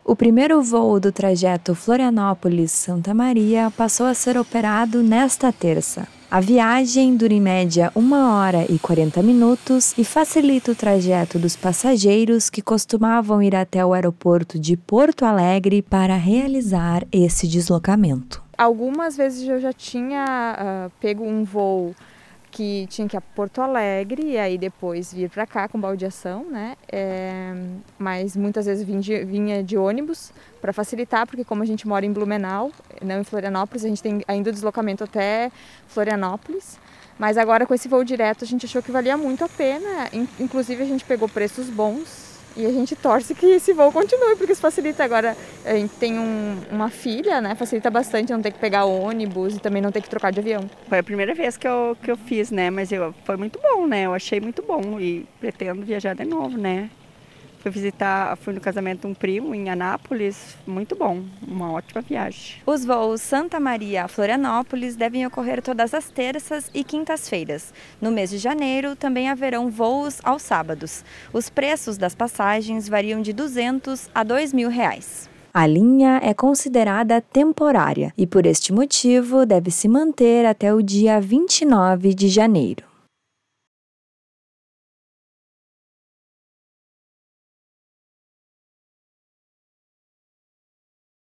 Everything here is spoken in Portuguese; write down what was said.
O primeiro voo do trajeto Florianópolis-Santa Maria passou a ser operado nesta terça. A viagem dura em média 1h40 e facilita o trajeto dos passageiros que costumavam ir até o aeroporto de Porto Alegre para realizar esse deslocamento. Algumas vezes eu já tinha pego um voo que tinha que ir a Porto Alegre e aí depois vir para cá com baldeação, né? Mas muitas vezes vinha de ônibus para facilitar, porque como a gente mora em Blumenau, não em Florianópolis, a gente tem ainda o deslocamento até Florianópolis. Mas agora com esse voo direto a gente achou que valia muito a pena, inclusive a gente pegou preços bons. E a gente torce que esse voo continue, porque isso facilita. Agora, a gente tem uma filha, né? Facilita bastante não ter que pegar ônibus e também não ter que trocar de avião. Foi a primeira vez que eu fiz, né? Mas foi muito bom, né? Eu achei muito bom e pretendo viajar de novo, né? Fui no casamento de um primo em Anápolis, muito bom, uma ótima viagem. Os voos Santa Maria a Florianópolis devem ocorrer todas as terças e quintas-feiras. No mês de janeiro também haverão voos aos sábados. Os preços das passagens variam de R$200 a R$2.000. A linha é considerada temporária e por este motivo deve se manter até o dia 29 de janeiro.